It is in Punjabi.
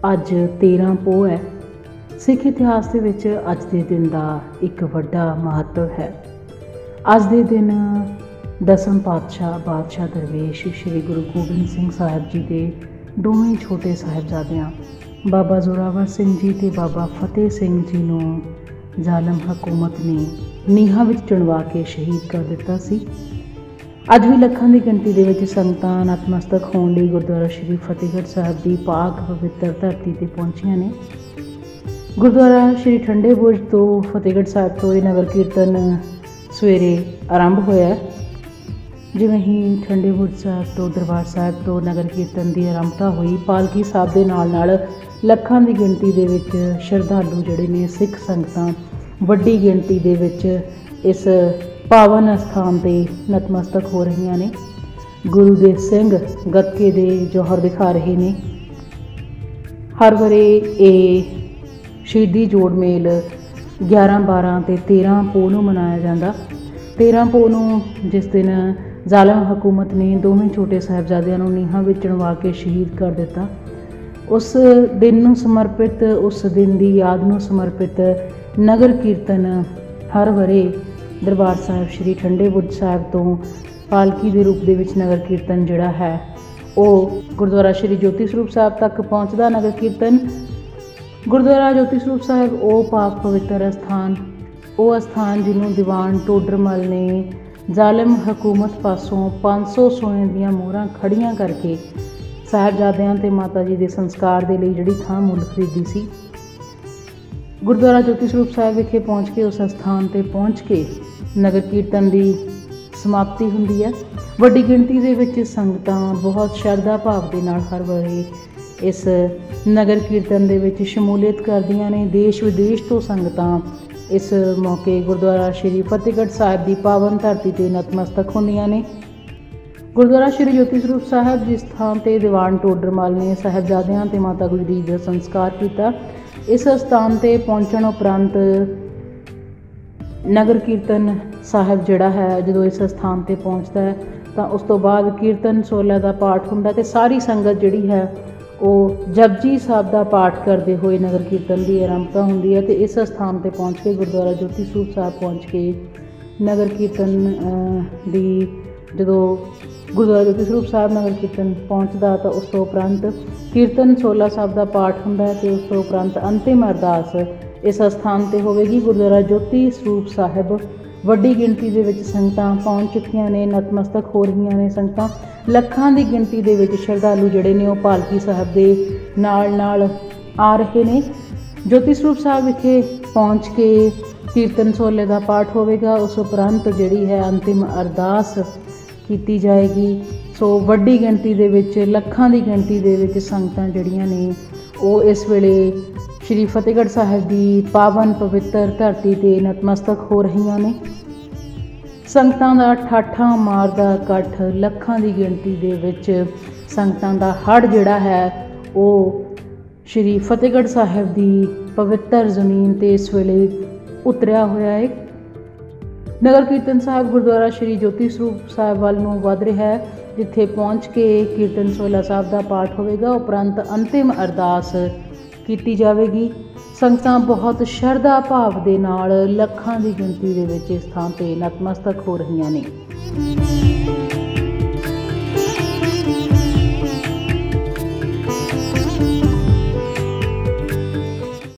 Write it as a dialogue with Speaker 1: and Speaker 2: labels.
Speaker 1: ਅੱਜ 13 ਪੋਹ ਹੈ। ਸਿੱਖ ਇਤਿਹਾਸ ਦੇ ਵਿੱਚ ਅੱਜ ਦੇ ਦਿਨ ਦਾ ਇੱਕ ਵੱਡਾ ਮਹੱਤਵ ਹੈ। ਅੱਜ ਦੇ ਦਿਨ ਦਸਮ ਬਾਦਸ਼ਾਹ ਦਰਵੇਸ਼ ਸ਼੍ਰੀ ਗੁਰੂ ਗੋਬਿੰਦ ਸਿੰਘ ਸਾਹਿਬ ਜੀ ਦੇ ਦੋਵੇਂ ਛੋਟੇ ਸਾਹਿਬਜ਼ਾਦਿਆਂ ਬਾਬਾ ਜ਼ੋਰਾਵਰ ਸਿੰਘ ਜੀ ਅਤੇ ਬਾਬਾ ਫਤਿਹ ਸਿੰਘ ਜੀ ਨੂੰ ਜ਼ਾਲਮ ਹਕੂਮਤ ਨੇ ਨੀਹਾਂ ਵਿੱਚ ਚਿਣਵਾ ਕੇ ਸ਼ਹੀਦ ਕਰ ਦਿੱਤਾ ਸੀ। ਅੱਜ ਵੀ ਲੱਖਾਂ ਦੀ ਗਿਣਤੀ ਦੇ ਵਿੱਚ ਸੰਗਤਾਂ ਨਤਮਸਤਕ ਹੋਣ ਲਈ ਗੁਰਦੁਆਰਾ ਸ਼੍ਰੀ ਫਤਿਹਗੜ੍ਹ ਸਾਹਿਬ ਦੀ ਪਾਕ ਪਵਿੱਤਰ ਧਰਤੀ 'ਤੇ ਪਹੁੰਚੀਆਂ ਨੇ। ਗੁਰਦੁਆਰਾ ਸ਼੍ਰੀ ਠੰਡੇ ਬੁਰਜ ਤੋਂ ਫਤਿਹਗੜ੍ਹ ਸਾਹਿਬ ਤੋਂ ਇਹ ਨਗਰ ਕੀਰਤਨ ਸਵੇਰੇ ਆਰੰਭ ਹੋਇਆ। ਜਿਵੇਂ ਹੀ ਠੰਡੇ ਬੁਰਜ ਸਾਹਿਬ ਤੋਂ ਦਰਬਾਰ ਸਾਹਿਬ ਤੋਂ ਨਗਰ ਕੀਰਤਨ ਦੀ ਆਰੰਭਤਾ ਹੋਈ, ਪਾਲਕੀ ਸਾਹਿਬ ਦੇ ਨਾਲ ਲੱਖਾਂ ਦੀ ਗਿਣਤੀ ਦੇ ਵਿੱਚ ਸ਼ਰਧਾਲੂ ਜਿਹੜੇ ਨੇ, ਸਿੱਖ ਸੰਗਤਾਂ ਵੱਡੀ ਗਿਣਤੀ ਦੇ ਵਿੱਚ ਇਸ ਪਾਵਨ ਅਸਥਾਨ 'ਤੇ ਨਤਮਸਤਕ ਹੋ ਰਹੀਆਂ ਨੇ। ਗੁਰੂ ਦੇ ਸਿੰਘ ਗੱਤਕੇ ਦੇ ਜੌਹਰ ਦਿਖਾ ਰਹੇ ਨੇ। ਹਰ ਵਰੇ ਇਹ ਸ਼ਹੀਦੀ ਜੋੜ ਮੇਲ 11, 12 ਅਤੇ 13 ਪੋਹ ਨੂੰ ਮਨਾਇਆ ਜਾਂਦਾ। 13 ਪੋਹ ਨੂੰ ਜਿਸ ਦਿਨ ਜ਼ਾਲਮ ਹਕੂਮਤ ਨੇ ਦੋਵੇਂ ਛੋਟੇ ਸਾਹਿਬਜ਼ਾਦਿਆਂ ਨੂੰ ਨੀਹਾਂ ਵਿੱਚ ਚਿਣਵਾ ਕੇ ਸ਼ਹੀਦ ਕਰ ਦਿੱਤਾ, ਉਸ ਦਿਨ ਨੂੰ ਸਮਰਪਿਤ, ਉਸ ਦਿਨ ਦੀ ਯਾਦ ਨੂੰ ਸਮਰਪਿਤ ਨਗਰ ਕੀਰਤਨ ਹਰ ਵਰੇ ਦਰਬਾਰ ਸਾਹਿਬ ਸ਼੍ਰੀ ਠੰਡੇ ਬੁਰਜ ਸਾਹਿਬ ਤੋਂ ਪਾਲਕੀ ਦੇ ਰੂਪ ਦੇ ਵਿੱਚ ਨਗਰ ਕੀਰਤਨ ਜਿਹੜਾ ਹੈ ਉਹ ਗੁਰਦੁਆਰਾ ਸ਼੍ਰੀ ਜੋਤੀ ਸਰੂਪ ਸਾਹਿਬ ਤੱਕ ਪਹੁੰਚਦਾ। ਨਗਰ ਕੀਰਤਨ ਗੁਰਦੁਆਰਾ ਜੋਤੀ ਸਰੂਪ ਸਾਹਿਬ ਉਹ ਪਾਕ ਪਵਿੱਤਰ ਅਸਥਾਨ, ਉਹ ਅਸਥਾਨ ਜਿਹਨੂੰ ਦੀਵਾਨ ਟੋਡਰਮਲ ਨੇ ਜ਼ਾਲਮ ਹਕੂਮਤ ਪਾਸੋਂ 500 ਸੋਨੇ ਦੀਆਂ ਮੋਹਰਾਂ ਖੜੀਆਂ ਕਰਕੇ ਸਾਹਿਬਜ਼ਾਦਿਆਂ ਅਤੇ ਮਾਤਾ ਜੀ ਦੇ ਸੰਸਕਾਰ ਦੇ ਲਈ ਜਿਹੜੀ ਥਾਂ ਮੁੱਲ ਖਰੀਦੀ ਸੀ। ਗੁਰਦੁਆਰਾ ਜੋਤੀ ਸਰੂਪ ਸਾਹਿਬ ਵਿਖੇ ਪਹੁੰਚ ਕੇ ਉਸ ਅਸਥਾਨ 'ਤੇ ਪਹੁੰਚ ਕੇ ਨਗਰ ਕੀਰਤਨ ਦੀ ਸਮਾਪਤੀ ਹੁੰਦੀ ਹੈ। ਵੱਡੀ ਗਿਣਤੀ ਦੇ ਵਿੱਚ ਸੰਗਤਾਂ ਬਹੁਤ ਸ਼ਰਧਾ ਭਾਵ ਦੇ ਨਾਲ ਹਰ ਵਾਰੀ ਇਸ ਨਗਰ ਕੀਰਤਨ ਦੇ ਵਿੱਚ ਸ਼ਮੂਲੀਅਤ ਕਰਦੀਆਂ ਨੇ। ਦੇਸ਼ ਵਿਦੇਸ਼ ਤੋਂ ਸੰਗਤਾਂ ਇਸ ਮੌਕੇ ਗੁਰਦੁਆਰਾ ਸ਼੍ਰੀ ਫਤਿਹਗੜ੍ਹ ਸਾਹਿਬ ਦੀ ਪਾਵਨ ਧਰਤੀ 'ਤੇ ਨਤਮਸਤਕ ਹੁੰਦੀਆਂ ਨੇ। ਗੁਰਦੁਆਰਾ ਸ਼੍ਰੀ ਜੋਤੀ ਸਰੂਪ ਸਾਹਿਬ ਜਿਸ ਥਾਂ 'ਤੇ ਦੀਵਾਨ ਟੋਡਰਮਲ ਨੇ ਸਾਹਿਬਜ਼ਾਦਿਆਂ ਅਤੇ ਮਾਤਾ ਗੁਜਰੀ ਦਾ ਸੰਸਕਾਰ ਕੀਤਾ, ਇਸ ਅਸਥਾਨ 'ਤੇ ਪਹੁੰਚਣ ਉਪਰੰਤ ਨਗਰ ਕੀਰਤਨ ਸਾਹਿਬ ਜਿਹੜਾ ਹੈ ਜਦੋਂ ਇਸ ਅਸਥਾਨ 'ਤੇ ਪਹੁੰਚਦਾ ਹੈ ਤਾਂ ਉਸ ਤੋਂ ਬਾਅਦ ਕੀਰਤਨ ਸੋਹਲਾ ਦਾ ਪਾਠ ਹੁੰਦਾ ਅਤੇ ਸਾਰੀ ਸੰਗਤ ਜਿਹੜੀ ਹੈ ਉਹ ਜਪਜੀ ਸਾਹਿਬ ਦਾ ਪਾਠ ਕਰਦੇ ਹੋਏ ਨਗਰ ਕੀਰਤਨ ਦੀ ਆਰੰਭਤਾ ਹੁੰਦੀ ਹੈ। ਅਤੇ ਇਸ ਅਸਥਾਨ 'ਤੇ ਪਹੁੰਚ ਕੇ ਗੁਰਦੁਆਰਾ ਜੋਤੀ ਸਰੂਪ ਸਾਹਿਬ ਪਹੁੰਚ ਕੇ ਨਗਰ ਕੀਰਤਨ ਦੀ ਜਦੋਂ ਗੁਰਦੁਆਰਾ ਜੋਤੀ ਸਰੂਪ ਸਾਹਿਬ ਨਗਰ ਕੀਰਤਨ ਪਹੁੰਚਦਾ ਤਾਂ ਉਸ ਤੋਂ ਉਪਰੰਤ ਕੀਰਤਨ ਸੋਹਲਾ ਸਾਹਿਬ ਦਾ ਪਾਠ ਹੁੰਦਾ ਅਤੇ ਉਸ ਤੋਂ ਉਪਰੰਤ ਅੰਤਿਮ ਅਰਦਾਸ ਇਸ ਅਸਥਾਨ 'ਤੇ ਹੋਵੇਗੀ। ਗੁਰਦੁਆਰਾ ਜੋਤੀ ਸਰੂਪ ਸਾਹਿਬ ਵੱਡੀ ਗਿਣਤੀ ਦੇ ਵਿੱਚ ਸੰਗਤਾਂ ਪਹੁੰਚ ਚੁੱਕੀਆਂ ਨੇ, ਨਤਮਸਤਕ ਹੋ ਰਹੀਆਂ ਨੇ। ਸੰਗਤਾਂ ਲੱਖਾਂ ਦੀ ਗਿਣਤੀ ਦੇ ਵਿੱਚ ਸ਼ਰਧਾਲੂ ਜਿਹੜੇ ਨੇ ਉਹ ਪਾਲਕੀ ਸਾਹਿਬ ਦੇ ਨਾਲ ਆ ਰਹੇ ਨੇ। ਜੋਤੀ ਸਰੂਪ ਸਾਹਿਬ ਵਿਖੇ ਪਹੁੰਚ ਕੇ ਕੀਰਤਨ ਸੋਹਲੇ ਦਾ ਪਾਠ ਹੋਵੇਗਾ, ਉਸ ਉਪਰੰਤ ਜਿਹੜੀ ਹੈ ਅੰਤਿਮ ਅਰਦਾਸ ਕੀਤੀ ਜਾਏਗੀ। ਸੋ ਵੱਡੀ ਗਿਣਤੀ ਦੇ ਵਿੱਚ, ਲੱਖਾਂ ਦੀ ਗਿਣਤੀ ਦੇ ਵਿੱਚ ਸੰਗਤਾਂ ਜਿਹੜੀਆਂ ਨੇ ਉਹ ਇਸ ਵੇਲੇ ਸ਼੍ਰੀ ਫਤਿਹਗੜ੍ਹ ਸਾਹਿਬ ਦੀ ਪਾਵਨ ਪਵਿੱਤਰ ਧਰਤੀ 'ਤੇ ਨਤਮਸਤਕ ਹੋ ਰਹੀਆਂ ਨੇ। ਸੰਗਤਾਂ ਦਾ ਠਾਠਾਂ ਮਾਰਦਾ ਇਕੱਠ, ਲੱਖਾਂ ਦੀ ਗਿਣਤੀ ਦੇ ਵਿੱਚ ਸੰਗਤਾਂ ਦਾ ਹੜ੍ਹ ਜਿਹੜਾ ਹੈ ਉਹ ਸ਼੍ਰੀ ਫਤਿਹਗੜ੍ਹ ਸਾਹਿਬ ਦੀ ਪਵਿੱਤਰ ਜ਼ਮੀਨ 'ਤੇ ਇਸ ਵੇਲੇ ਉਤਰਿਆ ਹੋਇਆ ਹੈ। ਨਗਰ ਕੀਰਤਨ ਸਾਹਿਬ ਗੁਰਦੁਆਰਾ ਸ਼੍ਰੀ ਜੋਤੀ ਸਰੂਪ ਸਾਹਿਬ ਵੱਲ ਨੂੰ ਵੱਧ ਰਿਹਾ ਹੈ, ਜਿੱਥੇ ਪਹੁੰਚ ਕੇ ਕੀਰਤਨ ਸੋਹਲਾ ਸਾਹਿਬ ਦਾ ਪਾਠ ਹੋਵੇਗਾ, ਉਪਰੰਤ ਅੰਤਿਮ ਅਰਦਾਸ ਕੀਤੀ ਜਾਵੇਗੀ। ਸੰਗਤਾਂ ਬਹੁਤ ਸ਼ਰਧਾ ਭਾਵ ਦੇ ਨਾਲ ਲੱਖਾਂ ਦੀ ਗਿਣਤੀ ਦੇ ਵਿੱਚ ਇਸ ਥਾਂ 'ਤੇ ਨਤਮਸਤਕ ਹੋ ਰਹੀਆਂ ਨੇ।